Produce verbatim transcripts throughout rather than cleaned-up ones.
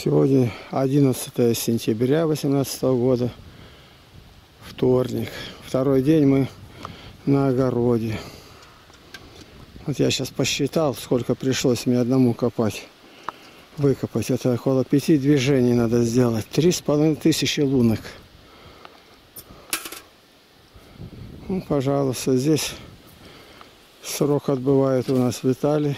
Сегодня одиннадцатое сентября две тысячи восемнадцатого года, вторник. Второй день мы на огороде. Вот я сейчас посчитал, сколько пришлось мне одному копать, выкопать. Это около пяти движений надо сделать. Три с половиной тысячи лунок. Ну, пожалуйста, здесь срок отбывает у нас Виталий.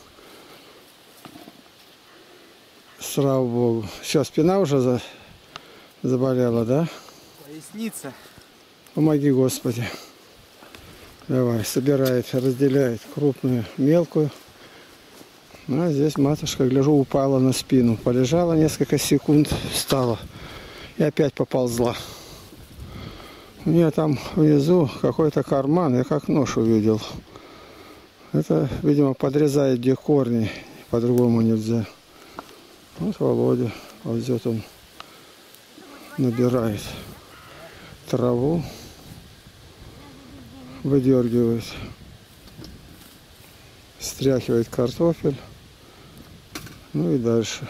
Слава Богу. Все, спина уже за... заболела, да? Поясница. Помоги, Господи. Давай, собирает, разделяет крупную, мелкую. А здесь матушка, гляжу, упала на спину. Полежала несколько секунд, встала. И опять поползла. У нее там внизу какой-то карман, я как нож увидел. Это, видимо, подрезает где корни, по-другому нельзя. Вот Володя, ползет он, набирает траву, выдергивает, стряхивает картофель, ну и дальше.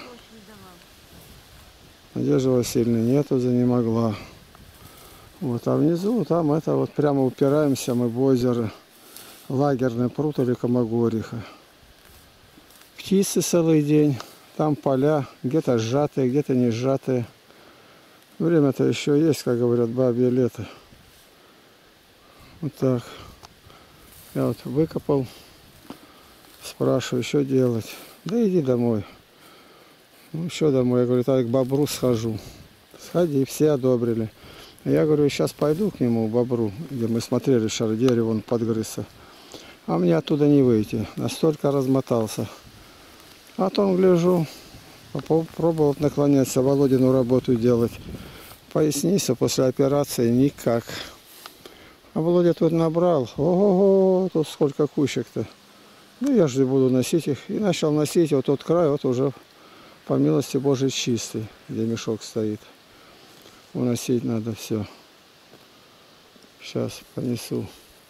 Надежды Васильевны нету, за не могла. Вот, а внизу, там это вот прямо упираемся мы в озеро, лагерный пруд или Комогориха. Птицы целый день. Там поля, где-то сжатые, где-то не сжатые. Время-то еще есть, как говорят, бабье лето. Вот так. Я вот выкопал. Спрашиваю, что делать? Да иди домой. Ну, еще домой. Я говорю, так к бобру схожу. Сходи, все одобрили. Я говорю, сейчас пойду к нему, к бобру, где мы смотрели, шар дерево, он подгрызся. А мне оттуда не выйти. Настолько размотался. А потом гляжу, попробовал наклоняться, Володину работу делать. Поясница после операции никак. А Володя тут набрал. Ого-го, тут сколько кучек-то. Ну я же буду носить их. И начал носить вот тот край, вот уже по милости Божией чистый, где мешок стоит. Уносить надо все. Сейчас понесу.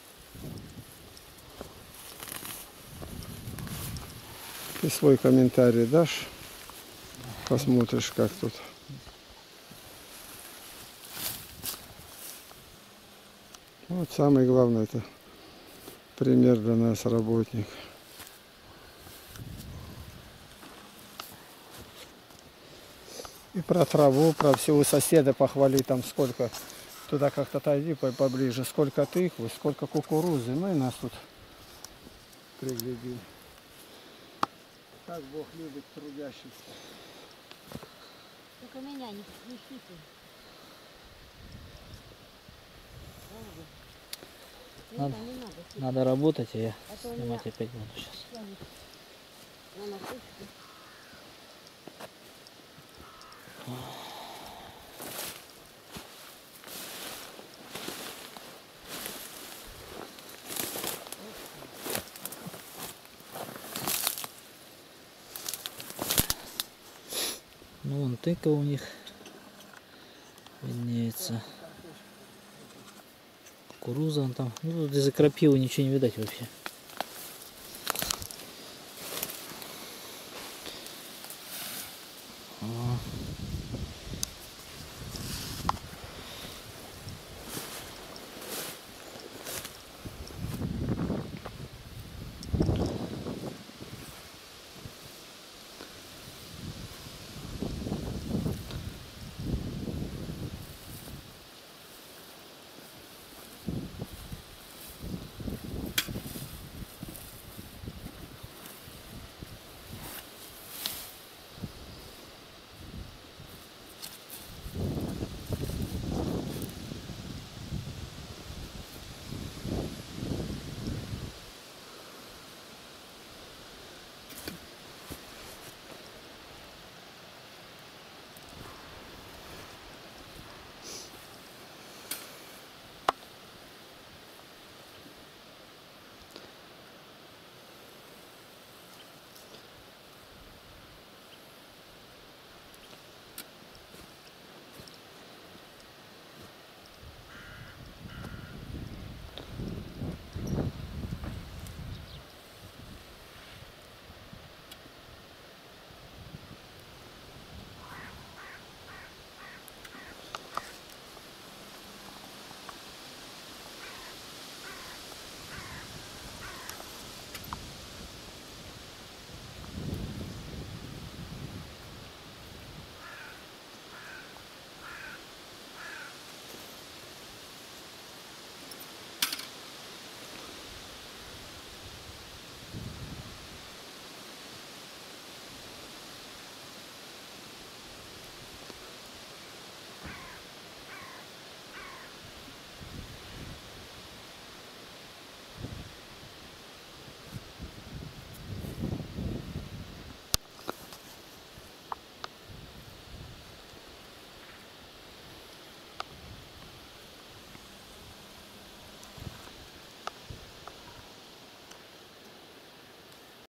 Ты свой комментарий дашь? Посмотришь, как тут. Вот самый главный это пример для нас, работник. И про траву, про всего соседа похвали, там сколько. Туда как-то отойди поближе, сколько тыквы, сколько кукурузы. Ну и нас тут пригляди. Как Бог любит трудящихся. Только меня не ищите. Надо, не надо, надо работать, а я а снимать меня... опять буду сейчас. Ну вон тыка у них виднеется. Кукуруза он там. Ну тут из-за крапивы ничего не видать вообще. О.